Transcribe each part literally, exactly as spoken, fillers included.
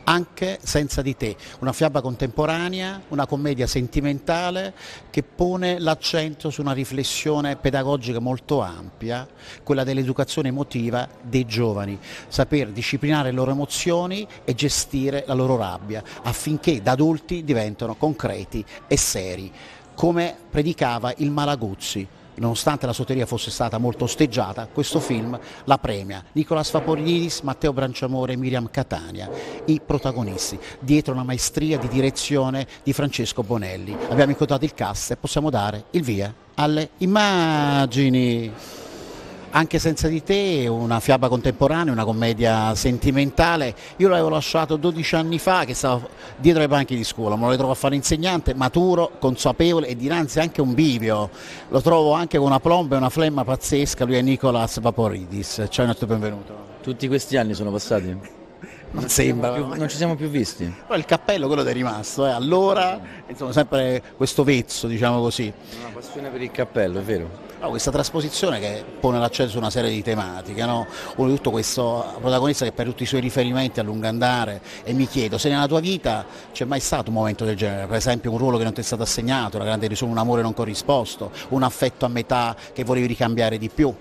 Anche senza di te, una fiaba contemporanea, una commedia sentimentale che pone l'accento su una riflessione pedagogica molto ampia, quella dell'educazione emotiva dei giovani, saper disciplinare le loro emozioni e gestire la loro rabbia affinché da adulti diventano concreti e seri, come predicava il Malaguzzi. Nonostante la sua teoria fosse stata molto osteggiata, questo film la premia. Nicolas Faporidis, Matteo Branciamore e Miriam Catania, i protagonisti, dietro una maestria di direzione di Francesco Bonelli. Abbiamo incontrato il cast e possiamo dare il via alle immagini. Anche senza di te, una fiaba contemporanea, una commedia sentimentale. Io l'avevo lasciato dodici anni fa, che stavo dietro ai banchi di scuola, me lo ritrovo a fare insegnante, maturo, consapevole e dinanzi anche un bivio. Lo trovo anche con una plomba e una flemma pazzesca, lui è Nicolas Vaporidis. Ciao e benvenuto. Tutti questi anni sono passati? Non sembra, più, non ci siamo più visti. Però il cappello quello ti è rimasto, eh. Allora, insomma, sempre questo vezzo, diciamo così. Una passione per il cappello, è vero. No, questa trasposizione che pone l'accento su una serie di tematiche, no? Uno di tutto questo protagonista che per tutti i suoi riferimenti a lungo andare, e mi chiedo se nella tua vita c'è mai stato un momento del genere, per esempio un ruolo che non ti è stato assegnato, una grande risoluzione, un amore non corrisposto, un affetto a metà che volevi ricambiare di più.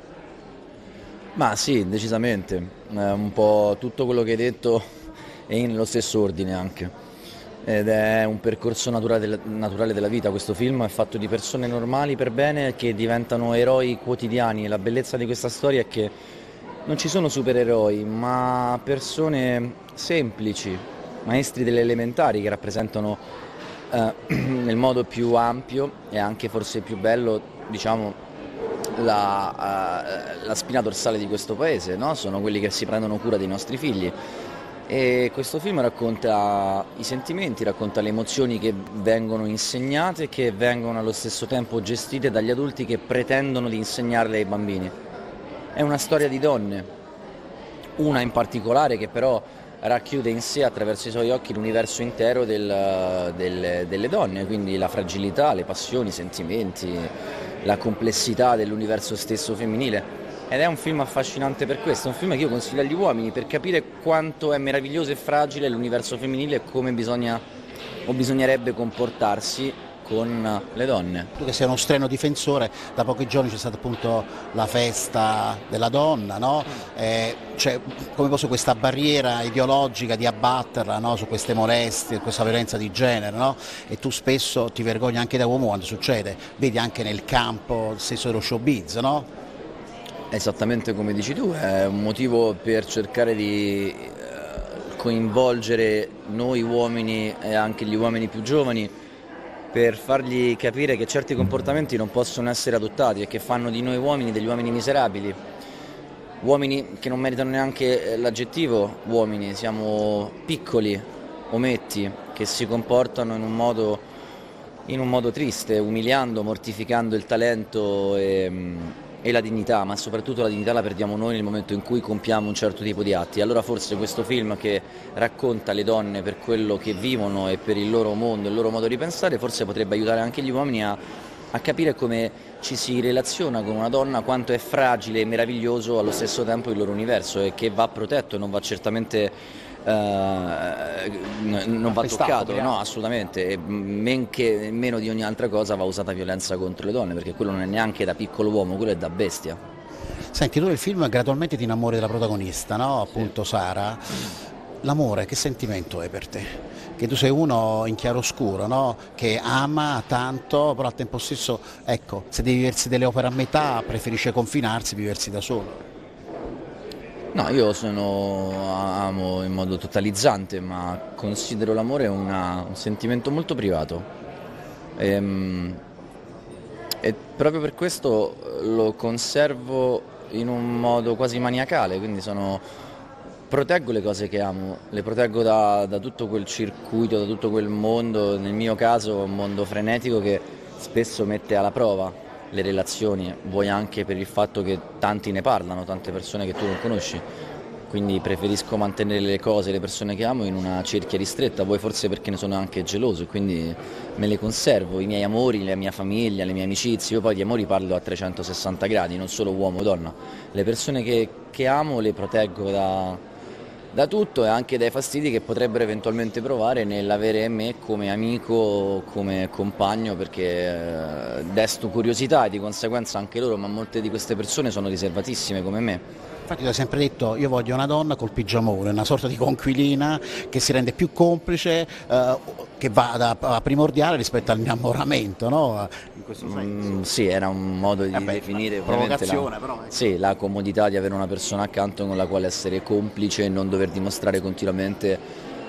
Ma sì, decisamente, eh, un po' tutto quello che hai detto è nello stesso ordine anche. Ed è un percorso naturale, naturale della vita. Questo film è fatto di persone normali per bene che diventano eroi quotidiani, e la bellezza di questa storia è che non ci sono supereroi, ma persone semplici, maestri delle elementari che rappresentano eh, nel modo più ampio e anche forse più bello, diciamo, la, uh, la spina dorsale di questo paese, no? Sono quelli che si prendono cura dei nostri figli. E questo film racconta i sentimenti, racconta le emozioni che vengono insegnate e che vengono allo stesso tempo gestite dagli adulti che pretendono di insegnarle ai bambini. È una storia di donne, una in particolare che però racchiude in sé attraverso i suoi occhi l'universo intero del, del, delle donne, quindi la fragilità, le passioni, i sentimenti, la complessità dell'universo stesso femminile. Ed è un film affascinante per questo, è un film che io consiglio agli uomini per capire quanto è meraviglioso e fragile l'universo femminile e come bisogna o bisognerebbe comportarsi con le donne. Tu che sei uno streno difensore, da pochi giorni c'è stata appunto la festa della donna, no? Eh, cioè, come posso questa barriera ideologica di abbatterla, no? Su queste molestie, questa violenza di genere, no? E tu spesso ti vergogni anche da uomo quando succede, vedi anche nel campo stesso dello showbiz, no? Esattamente come dici tu, è un motivo per cercare di coinvolgere noi uomini e anche gli uomini più giovani per fargli capire che certi comportamenti non possono essere adottati e che fanno di noi uomini degli uomini miserabili, uomini che non meritano neanche l'aggettivo uomini, siamo piccoli, ometti, che si comportano in un modo, in un modo triste, umiliando, mortificando il talento e... e la dignità, ma soprattutto la dignità la perdiamo noi nel momento in cui compiamo un certo tipo di atti. Allora forse questo film che racconta le donne per quello che vivono e per il loro mondo, il loro modo di pensare, forse potrebbe aiutare anche gli uomini a, a capire come ci si relaziona con una donna, quanto è fragile e meraviglioso allo stesso tempo il loro universo e che va protetto e non va certamente Uh, non va toccato, no, assolutamente, e men che meno di ogni altra cosa va usata violenza contro le donne, perché quello non è neanche da piccolo uomo, quello è da bestia. Senti, tu nel film gradualmente ti innamori della protagonista, no? Appunto sì. Sara. L'amore, che sentimento è per te? Che tu sei uno in chiaroscuro, no? Che ama tanto, però al tempo stesso, ecco, se devi viversi delle opere a metà, preferisce confinarsi, viversi da solo. No, io sono, amo in modo totalizzante, ma considero l'amore una, un sentimento molto privato. E, e proprio per questo lo conservo in un modo quasi maniacale, quindi sono, proteggo le cose che amo, le proteggo da, da tutto quel circuito, da tutto quel mondo, nel mio caso un mondo frenetico che spesso mette alla prova le relazioni, vuoi anche per il fatto che tanti ne parlano, tante persone che tu non conosci, quindi preferisco mantenere le cose, le persone che amo in una cerchia ristretta, vuoi forse perché ne sono anche geloso e quindi me le conservo, i miei amori, la mia famiglia, le mie amicizie, io poi di amori parlo a trecentosessanta gradi, non solo uomo e donna, le persone che, che amo le proteggo da, da tutto e anche dai fastidi che potrebbero eventualmente provare nell'avere me come amico, come compagno, perché eh, desto curiosità e di conseguenza anche loro, ma molte di queste persone sono riservatissime come me. Infatti tu hai sempre detto io voglio una donna col pigiamone, una sorta di conquilina che si rende più complice, eh, che va da, a primordiale rispetto al innamoramento, no? In questo senso. Mm, sì, era un modo di Eh beh, definire provocazione, la, però, ecco. sì, la comodità di avere una persona accanto con la quale essere complice e non dover dimostrare continuamente,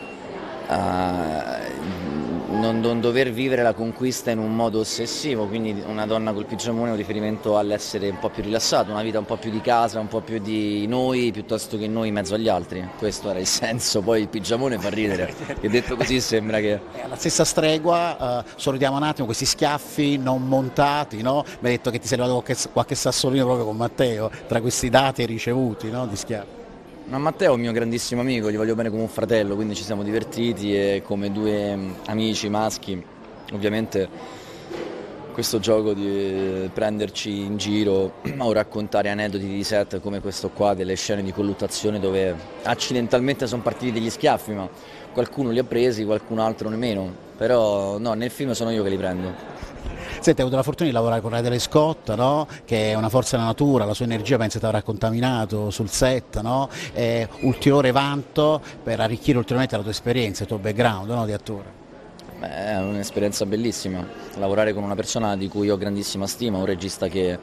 uh, non, non dover vivere la conquista in un modo ossessivo, quindi una donna col pigiamone è un riferimento all'essere un po' più rilassato, una vita un po' più di casa, un po' più di noi piuttosto che noi in mezzo agli altri. Questo era il senso, poi il pigiamone fa ridere, che detto così sembra che... Alla stessa stregua, uh, sorridiamo un attimo, questi schiaffi non montati, no? Mi hai detto che ti sei levato qualche, qualche sassolino proprio con Matteo, tra questi dati ricevuti, no? Di schiaffi. Ma Matteo è un mio grandissimo amico, gli voglio bene come un fratello, quindi ci siamo divertiti e come due amici maschi, ovviamente questo gioco di prenderci in giro o raccontare aneddoti di set come questo qua, delle scene di colluttazione dove accidentalmente sono partiti degli schiaffi, ma qualcuno li ha presi, qualcun altro nemmeno, però no, nel film sono io che li prendo. Senti, hai avuto la fortuna di lavorare con Ridley Scott, no? Che è una forza della natura, la sua energia penso ti avrà contaminato sul set, no? È ulteriore vanto per arricchire ulteriormente la tua esperienza, il tuo background, no? Di attore. Beh, è un'esperienza bellissima, lavorare con una persona di cui ho grandissima stima, un regista che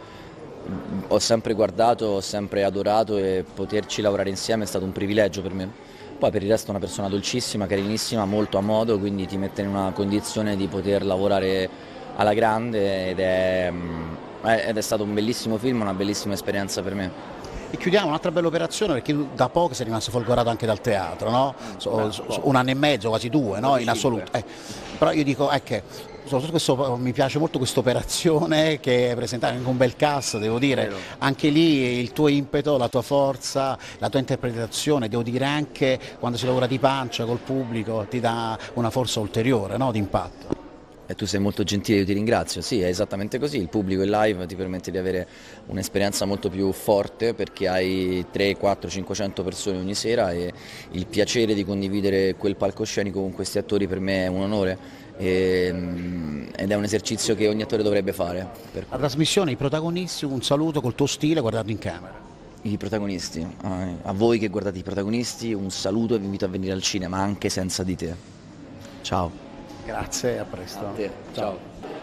ho sempre guardato, ho sempre adorato e poterci lavorare insieme è stato un privilegio per me. Poi per il resto è una persona dolcissima, carinissima, molto a modo, quindi ti mette in una condizione di poter lavorare alla grande ed è, ed è stato un bellissimo film, una bellissima esperienza per me. E chiudiamo un'altra bella operazione perché tu da poco sei rimasto folgorato anche dal teatro, no? So, so, un anno e mezzo, quasi due, no? In assoluto. Eh, però io dico, ecco, soprattutto questo, mi piace molto questa operazione che è presentata anche un bel cast, devo dire, anche lì il tuo impeto, la tua forza, la tua interpretazione, devo dire anche quando si lavora di pancia col pubblico ti dà una forza ulteriore, no? Di impatto. E tu sei molto gentile, io ti ringrazio. Sì, è esattamente così, il pubblico in live ti permette di avere un'esperienza molto più forte perché hai trecento, quattrocento, cinquecento persone ogni sera e il piacere di condividere quel palcoscenico con questi attori per me è un onore e, ed è un esercizio che ogni attore dovrebbe fare. Per... La trasmissione, i protagonisti, un saluto col tuo stile guardando in camera. I protagonisti, a voi che guardate i protagonisti un saluto e vi invito a venire al cinema anche senza di te. Ciao. Grazie, a presto. A te. Ciao.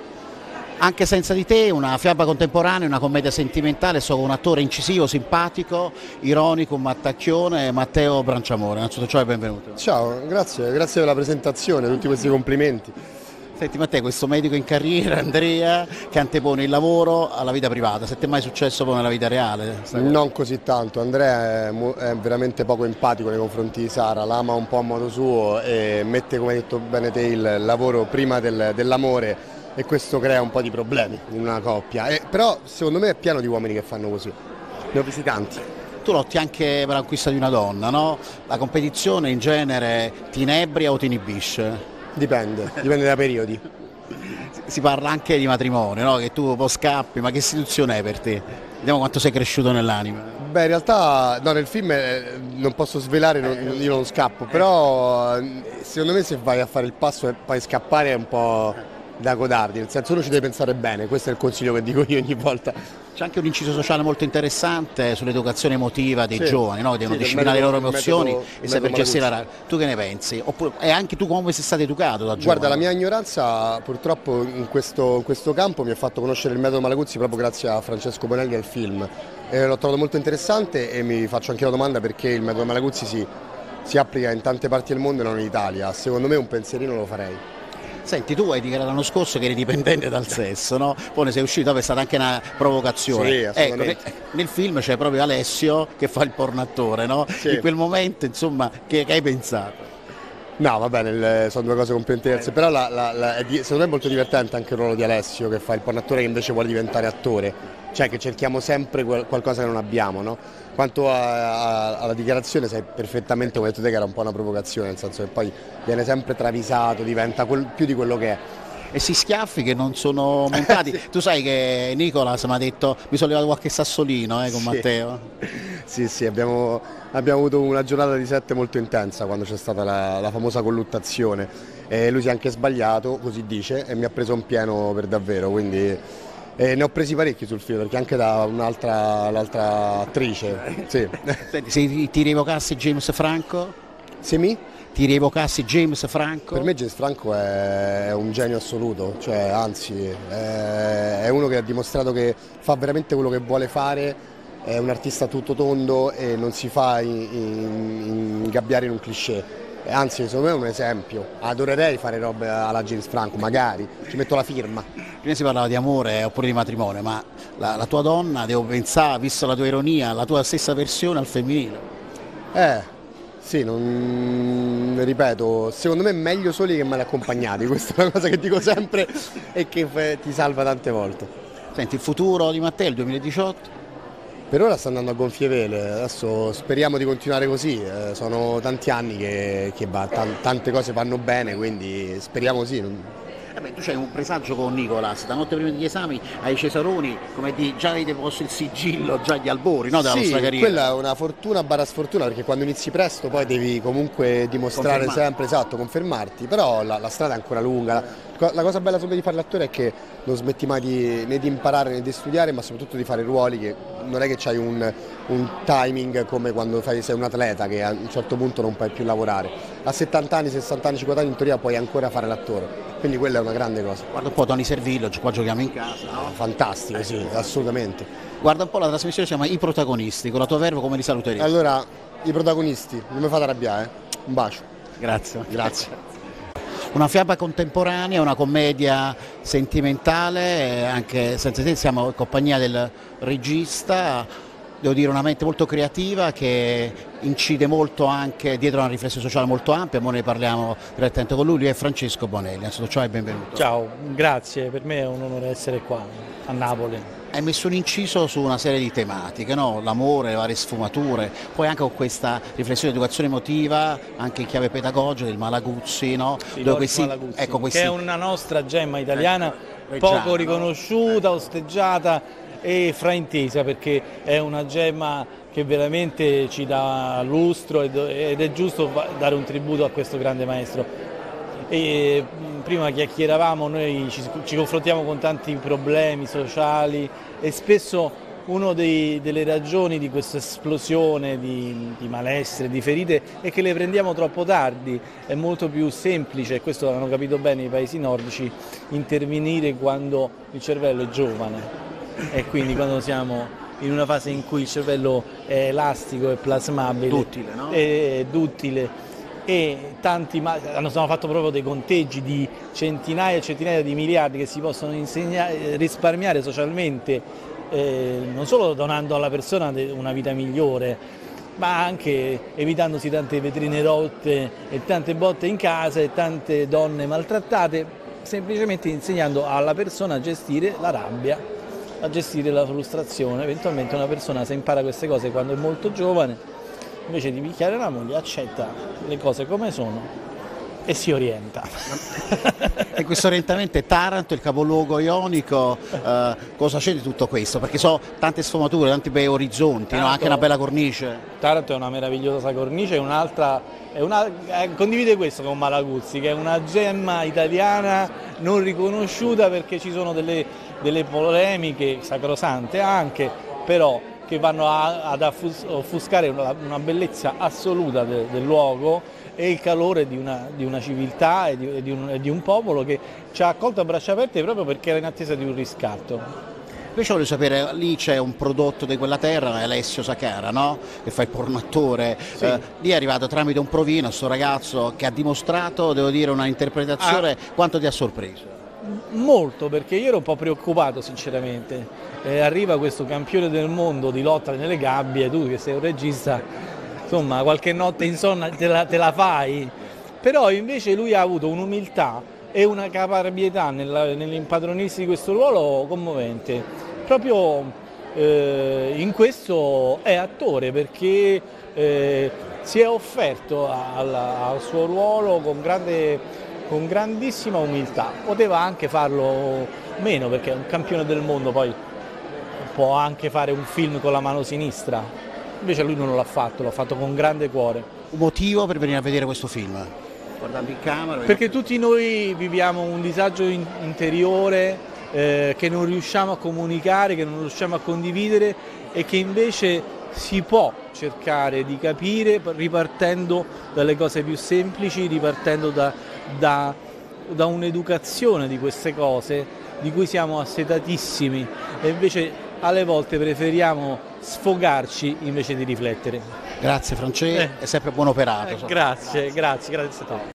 Anche senza di te, una fiaba contemporanea, una commedia sentimentale, sono un attore incisivo, simpatico, ironico, un mattacchione, Matteo Branciamore. Innanzitutto ciao e benvenuto. Ciao, grazie, grazie per la presentazione, tutti questi complimenti. Senti Matteo, questo medico in carriera, Andrea, che antepone il lavoro alla vita privata, se ti è mai successo poi nella vita reale? Non così tanto, Andrea è, è veramente poco empatico nei confronti di Sara, l'ama un po' a modo suo e mette, come hai detto bene te, il lavoro prima del, dell'amore e questo crea un po' di problemi in una coppia, e, però secondo me è pieno di uomini che fanno così, ne ho visti tanti. Tu lotti anche per la conquista di una donna, no? La competizione in genere ti inebria o ti inibisce? Dipende, dipende da periodi. Si parla anche di matrimonio, no? Che tu un po' scappi, ma che istituzione è per te? Vediamo quanto sei cresciuto nell'anima. Beh, in realtà no, nel film eh, non posso svelare, non, io non scappo, però eh, secondo me se vai a fare il passo e poi scappare è un po' da codardi, nel senso uno ci deve pensare bene, questo è il consiglio che dico io ogni volta. C'è anche un inciso sociale molto interessante sull'educazione emotiva dei sì, giovani, no? Devono sì, disciplinare le loro metodo, emozioni metodo, e saper gestire la... Tu che ne pensi? Oppure, e anche tu come sei stato educato da giovane? Guarda, la mia ignoranza purtroppo in questo, in questo campo mi ha fatto conoscere il metodo Malaguzzi proprio grazie a Francesco Bonelli e al film. Eh, l'ho trovato molto interessante e mi faccio anche la domanda perché il metodo Malaguzzi si, si applica in tante parti del mondo e non in Italia. Secondo me un pensierino lo farei. Senti, tu hai dichiarato l'anno scorso che eri dipendente dal sesso, no? Poi ne sei uscito, dopo è stata anche una provocazione. Sì, assolutamente. Ecco, nel film c'è proprio Alessio che fa il pornattore, no? Sì. In quel momento, insomma, che, che hai pensato? No, va bene, sono due cose completamente diverse, però la, la, la, è, secondo me è molto divertente anche il ruolo di Alessio che fa il pornattore che invece vuole diventare attore, cioè che cerchiamo sempre qualcosa che non abbiamo, no? Quanto a, a, alla dichiarazione sai perfettamente come hai detto te che era un po' una provocazione, nel senso che poi viene sempre travisato, diventa quel, più di quello che è. E si schiaffi che non sono montati. Sì. Tu sai che Nicolas mi ha detto mi sono levato qualche sassolino eh, con sì. Matteo. Sì, sì, abbiamo, abbiamo avuto una giornata di sette molto intensa quando c'è stata la, la famosa colluttazione, e lui si è anche sbagliato, così dice, e mi ha preso un pieno per davvero, quindi eh, ne ho presi parecchi sul film, perché anche da un'altra l'altra attrice. Sì. Senti, se ti rievocassi James Franco? Se mi? Ti rievocassi James Franco? Per me James Franco è un genio assoluto, cioè, anzi è uno che ha dimostrato che fa veramente quello che vuole fare, è un artista tutto tondo e non si fa ingabbiare in un cliché, anzi secondo me è un esempio, adorerei fare robe alla James Franco, magari, ci metto la firma. Prima si parlava di amore oppure di matrimonio, ma la, la tua donna, devo pensare, visto la tua ironia, la tua stessa versione al femminile? Eh... Sì, non ripeto, secondo me è meglio soli che male accompagnati, questa è una cosa che dico sempre e che ti salva tante volte. Senti, il futuro di Matteo, il duemiladiciotto? Per ora sta andando a gonfie vele, adesso speriamo di continuare così, eh, sono tanti anni che, che va, tante cose vanno bene, quindi speriamo sì. Eh beh, tu c'hai un presagio con Nicolas, da notte prima degli esami ai Cesaroni, come di già avete posto il sigillo, già agli albori, no, della sì, vostra carriera. Quella è una fortuna barra sfortuna, perché quando inizi presto poi devi comunque dimostrare sempre, esatto, confermarti, però la, la strada è ancora lunga. La cosa bella di fare l'attore è che non smetti mai di, né di imparare né di studiare, ma soprattutto di fare ruoli che non è che c'hai un, un timing come quando fai, sei un atleta che a un certo punto non puoi più lavorare. A settanta anni, sessanta anni, cinquanta anni in teoria puoi ancora fare l'attore, quindi quella è una grande cosa. Guarda un po' Tony Servillo, qua giochiamo in casa. No, fantastico, eh, sì, assolutamente. Guarda un po' la trasmissione, si chiama I Protagonisti, con la tua verba come li saluteresti? Allora, i protagonisti, non mi fate arrabbiare, eh? Un bacio. Grazie. Grazie. Una fiaba contemporanea, una commedia sentimentale, anche senza te siamo in compagnia del regista, devo dire una mente molto creativa che incide molto anche dietro una riflessione sociale molto ampia, ora ne parliamo direttamente con lui, lui è Francesco Bonelli, innanzitutto ciao e benvenuto. Ciao, grazie, per me è un onore essere qua a Napoli. Hai messo un inciso su una serie di tematiche, no? L'amore, le varie sfumature, poi anche con questa riflessione di educazione emotiva, anche in chiave pedagogica, il Malaguzzi, no? Sì, dove questi, Malaguzzi, ecco, questi... che è una nostra gemma italiana eh, poco riconosciuta, no? Osteggiata e fraintesa, perché è una gemma che veramente ci dà lustro ed è giusto dare un tributo a questo grande maestro. E prima chiacchieravamo, noi ci, ci confrontiamo con tanti problemi sociali e spesso una delle ragioni di questa esplosione di, di malessere, di ferite è che le prendiamo troppo tardi. È molto più semplice, e questo l'hanno capito bene i paesi nordici, intervenire quando il cervello è giovane e quindi quando siamo in una fase in cui il cervello è elastico, è plasmabile, duttile, no? è duttile. E tanti hanno fatto proprio dei conteggi di centinaia e centinaia di miliardi che si possono risparmiare socialmente, eh, non solo donando alla persona una vita migliore, ma anche evitandosi tante vetrine rotte e tante botte in casa e tante donne maltrattate, semplicemente insegnando alla persona a gestire la rabbia, a gestire la frustrazione. Eventualmente una persona, se impara queste cose quando è molto giovane, invece di picchiare la moglie, accetta le cose come sono e si orienta. E questo orientamento è Taranto, il capoluogo ionico, eh, cosa c'è di tutto questo? Perché so tante sfumature, tanti bei orizzonti, Taranto, no? Anche una bella cornice. Taranto è una meravigliosa cornice, un'altra, è una, eh, condivide questo con Malaguzzi, che è una gemma italiana non riconosciuta perché ci sono delle, delle polemiche sacrosante anche, però che vanno a, ad offuscare una, una bellezza assoluta de, del luogo e il calore di una, di una civiltà e di, di, un, di un popolo che ci ha accolto a braccia aperte proprio perché era in attesa di un riscatto. Invece voglio sapere, lì c'è un prodotto di quella terra, Alessio Sacara, no? Che fa il pornoattore, sì. eh, lì è arrivato tramite un provino, questo ragazzo che ha dimostrato, devo dire, una interpretazione, ah. Quanto ti ha sorpreso? Molto, perché io ero un po' preoccupato sinceramente, eh, arriva questo campione del mondo di lotta nelle gabbie, tu che sei un regista, insomma qualche notte insonna te la, te la fai, però invece lui ha avuto un'umiltà e una caparbietà nell'impadronirsi di questo ruolo commovente, proprio eh, in questo è attore perché eh, si è offerto al, al suo ruolo con grande... con grandissima umiltà, poteva anche farlo meno perché è un campione del mondo, poi può anche fare un film con la mano sinistra, invece lui non l'ha fatto, l'ha fatto con grande cuore. Un motivo per venire a vedere questo film? Guardando in camera? Perché tutti noi viviamo un disagio in- interiore eh, che non riusciamo a comunicare, che non riusciamo a condividere e che invece si può cercare di capire ripartendo dalle cose più semplici, ripartendo da, da, da un'educazione di queste cose di cui siamo assetatissimi e invece alle volte preferiamo sfogarci invece di riflettere. Grazie Francesco, Eh. è sempre buon operato. Eh, grazie, grazie, grazie a te.